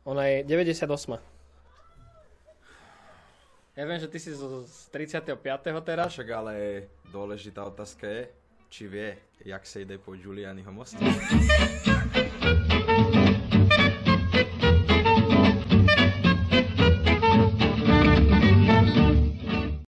Ona je 98. Ja viem, že ty si z 35. teraz. Však ale dôležitá otázka je, či vie, jak sa ide po Giulianiho moste.